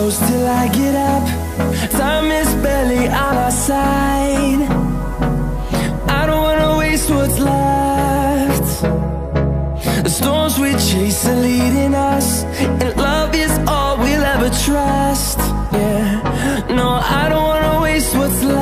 close till I get up. Time is barely on our side. I don't wanna waste what's left. The storms we chase are leading us, and love is all we'll ever trust. Yeah, no, I don't wanna waste what's left.